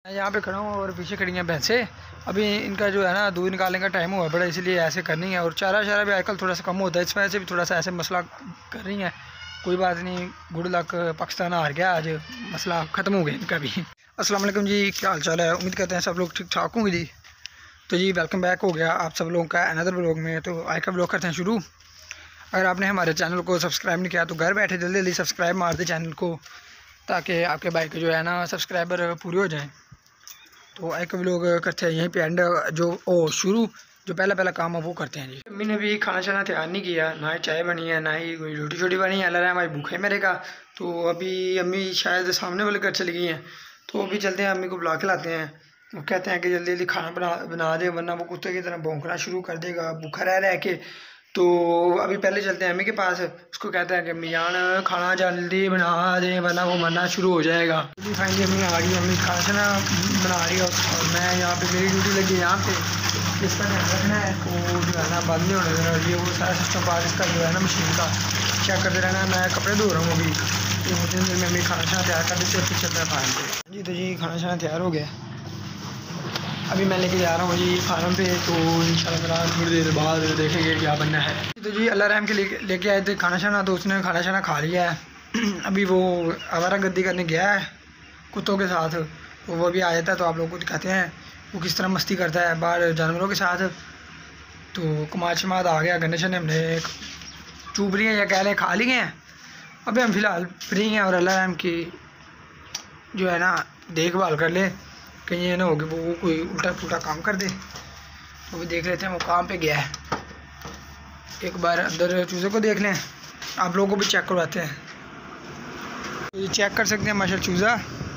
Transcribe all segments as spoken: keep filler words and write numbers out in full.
मैं यहाँ पे खड़ा हूँ और पीछे खड़ी हैं भैंसें। अभी इनका जो है ना दूध निकालने का टाइम हुआ बड़ा, इसलिए ऐसे करनी है। और चारा चारा भी आजकल थोड़ा सा कम होता है, इस वजह से भी थोड़ा सा ऐसे मसला कर रही हैं। कोई बात नहीं, गुड लक, पाकिस्तान हार गया आज, मसला ख़त्म हो गया इनका भी। अस्सलाम वालेकुम जी, क्या हाल चाल है? उम्मीद करते हैं सब लोग ठीक ठाक होंगे जी। तो जी वेलकम बैक हो गया आप सब लोगों का अनदर ब्लॉग में। तो आज का ब्लॉग करते हैं शुरू। अगर आपने हमारे चैनल को सब्सक्राइब नहीं किया तो घर बैठे जल्दी जल्दी सब्सक्राइब मार दे चैनल को, ताकि आपके भाई के जो है ना सब्सक्राइबर पूरे हो जाएँ। तो एक ब्लॉग करते हैं यहीं पे एंड, जो ओ शुरू जो पहला पहला काम है वो करते हैं जी। अम्मी ने भी खाना शाना तैयार नहीं किया, ना ही चाय बनी है ना ही कोई रोटी छोटी बनी है। अल्लाह रहा हमारी भूखे मेरे का। तो अभी अम्मी शायद सामने वाले घर चली गई हैं, तो अभी चलते हैं अम्मी को बुला के लाते हैं। वो कहते हैं कि जल्दी जल्दी खाना बना बना दे, वरना वो कुत्ते की तरह भौंकना शुरू कर देगा भूखा रह रह के। तो अभी पहले चलते हैं अम्मी के पास, उसको कहते हैं कि अम्मी जान खाना जल्दी बना दे वरना वो मरना शुरू हो जाएगा। जल्दी फाइनली अम्मी आ रही है, अम्मी खाना शाना बना रही है और मैं यहाँ पे मेरी ड्यूटी लगी है यहाँ पे इसका ध्यान रखना है। तो जो है ना बंद नहीं होने देना, ये वो सारा सिस्टम पार इसका जो है ना मशीन का चेक करते रहना। मैं कपड़े धो रहा हूँ अभी, तो मुझे में अम्मी खाना शाना तैयार कर देते फिर चलता है फार्म पे जी। तो जी खाना शाना तैयार हो गया, अभी मैं लेके जा रहा हूँ जी फार्म पे। तो इंशाल्लाह थोड़ी देर बाद देखेंगे क्या बनना है। तो जी अल्लाह रहम के लेके लेके आए थे खाना शाना, तो उसने खाना शाना खा लिया है। अभी वो आवारा गर्दी करने गया है कुत्तों के साथ, तो वो भी आ जाता है तो आप लोगों को दिखाते हैं वो किस तरह मस्ती करता है बाहर जानवरों के साथ। तो कमाद शमाद आ गया, गन्ने शने हमने चूब लिए या कह लें खा लिए हैं। अभी हम फ़िलहाल फ्री हैं और अल्लाह रहम की जो है ना देखभाल कर ले, कहीं ये ना हो कि वो कोई उल्टा पुल्टा काम कर दे। तो भी देख लेते हैं वो काम पे गया है, एक बार अंदर चूज़े को देख लें, आप लोगों को भी चेक करवाते हैं। तो ये चेक कर सकते हैं माशा चूज़ा।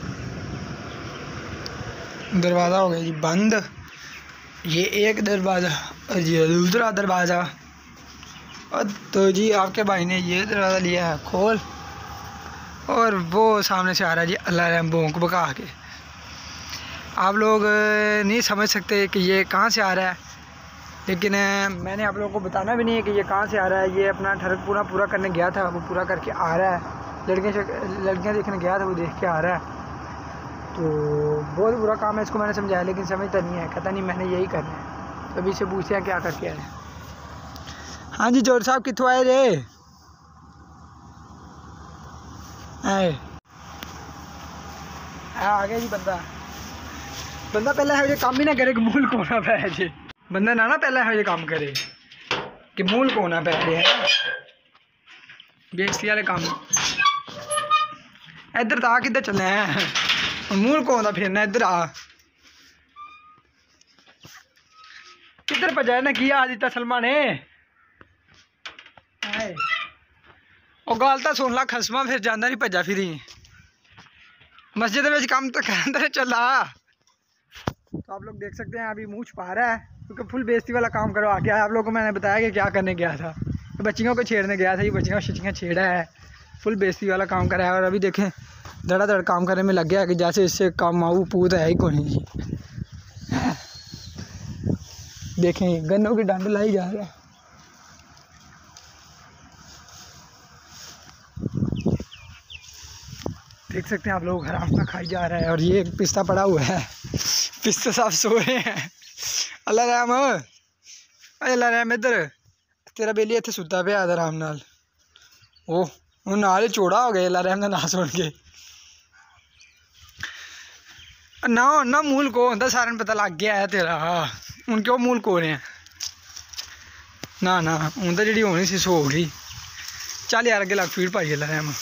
दरवाज़ा हो गया जी बंद, ये एक दरवाज़ा और ये दूसरा दरवाज़ा। और तो जी आपके भाई ने ये दरवाज़ा लिया है खोल, और वो सामने से आ रहा है जी अल्लाह रहम भौंक बका के। आप लोग नहीं समझ सकते कि ये कहाँ से आ रहा है, लेकिन मैंने आप लोगों को बताना भी नहीं है कि ये कहाँ से आ रहा है। ये अपना ठरक पूरा पूरा करने गया था, वो पूरा करके आ रहा है। लड़कियाँ लड़कियाँ देखने गया था, वो देख के आ रहा है। तो बहुत बुरा काम है, इसको मैंने समझाया लेकिन समझता नहीं है, कहता नहीं मैंने यही करना है। तो अभी से पूछते हैं क्या करके आए। हाँ जी चोर साहब कितों आए रे? आए आ गया जी बंदा। बंदा पहले है काम ही ना करे कि मूल कोना पै जे, बंदा ना ना पहले है काम करे कि मूल कोना पै जे है बेइज्जती वाले काम। इधर तो आ किधर चलना है, मूल को होता फिरना। इधर आ किधर भजा ना किया आज दिता सलमा ने। और गल तो सुन ला खसमा, फिर जाना नहीं भजा फिरी मस्जिद में काम तो अंदर चला। तो आप लोग देख सकते हैं अभी मुँह छुपा रहा है क्योंकि फुल बेइज्जती वाला काम करवा के आया। आप लोगों को मैंने बताया कि क्या करने गया था, तो बच्चियों को छेड़ने गया था। ये बच्चियों शिचियाँ छेड़ा है, फुल बेइज्जती वाला काम करा है। और अभी देखें धड़ाधड़ काम करने में लग गया कि जैसे इससे काम आऊ पूत है ही को नहीं जी। देखें गन्नों की डंड लाई जा रहा है। देख सकते हैं आप लोग हराम का खाई जा रहा है। और ये पिस्ता पड़ा हुआ है, पिस्ता साफ सो रहे हैं। अल्लाह रहम अल्लाह रहम इधर तेरा बेली इतने सुता पे आराम नाल। ओह वो नाल चौड़ा हो गया अल्लाह रहम का ना सुन के। ना ना मूल को होता सारे पता लग गया है तेरा, हूँ क्यों मूल को रहे हैं ना ना हूँ तो जी होनी सी सो हो गई। चल यार अगे लग फीड पाई अल्लाह रहम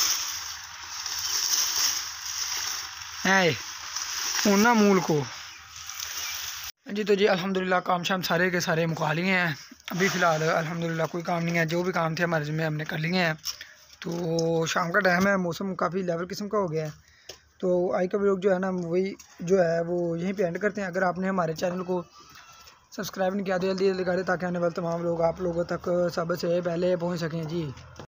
है हूँ ना मूल को जी। तो जी अल्हम्दुलिल्लाह काम शाम सारे के सारे मुका लिए हैं। अभी फ़िलहाल अल्हम्दुलिल्लाह कोई काम नहीं है, जो भी काम थे हमारे जिम्मे हमने कर लिए हैं। तो शाम का टाइम है, मौसम काफ़ी लेवल किस्म का हो गया है। तो आज का व्लॉग जो है ना वही जो है वो यहीं पे एंड करते हैं। अगर आपने हमारे चैनल को सब्सक्राइब नहीं किया तो जल्दी जल्दी करें, ताकि आने वाले तमाम लोग आप लोगों तक सबसे पहले पहुंच सकें जी।